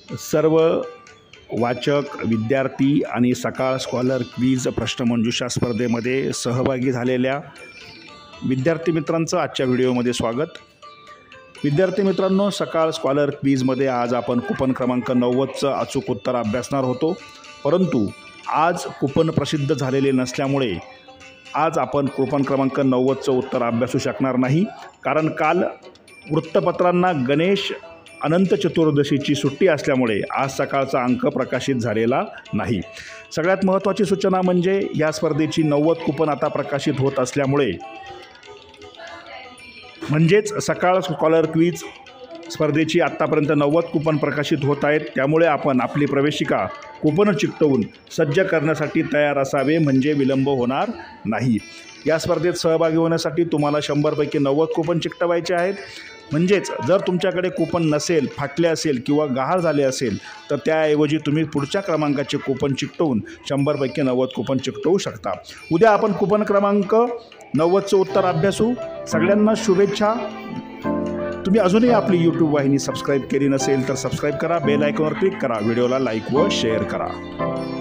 सर्व वाचक विद्यार्थी आणि सकाळ स्कॉलर क्विज प्रश्नमंजुषा स्पर्धेमध्ये सहभागी झालेल्या विद्यार्थी मित्रांचं आजच्या व्हिडिओमध्ये स्वागत। विद्यार्थी मित्रांनो, सकाळ स्कॉलर क्विजमध्ये आज आपण कूपन क्रमांक 90चं अचूक उत्तर अभ्यासणार होतो, परंतु आज कूपन प्रसिद्ध झालेले नसल्यामुळे आज आपण कूपन क्रमांक 90चं उत्तर अभ्यासू शकणार नाही, कारण काल वृत्तपत्रांना गणेश अनंत चतुर्दशीची सुट्टी असल्यामुळे आज सकाळचा अंक प्रकाशित झालेला नाही। सगळ्यात महत्त्वाची सूचना म्हणजे या स्पर्धेची 90 कूपन आता प्रकाशित होत असल्यामुळे म्हणजेच सकाळ स्कॉलर क्विज स्पर्धेची आत्तापर्यंत 90 कूपन प्रकाशित होत आहेत, त्यामुळे आपण आपली प्रवेशिका कूपन चिकटवून सज्ज करण्यासाठी तयार असावे, म्हणजे विलंब होणार नाही। या स्पर्धेत सहभागी होण्यासाठी तुम्हाला 100 पैकी 90 कूपन चिकटवायचे आहेत। म्हणजेच जर तुमच्याकडे कूपन नसेल, फाटले असेल किंवा गहाळ झाले असेल तर त्याऐवजी तुम्ही पुढच्या क्रमांकाचे कूपन चिकटवून 100 पैकी 90 कूपन चिकटवू शकता। उद्या आपण कूपन क्रमांक 90चं उत्तर अभ्यासू। सगळ्यांना शुभेच्छा। तुम्ही अजूनही आपली यूट्यूब वाहिनी सबस्क्राईब केली नसेल तर सबस्क्राईब करा, बेल आयकॉनवर क्लिक करा, व्हिडिओला लाईक व शेअर करा।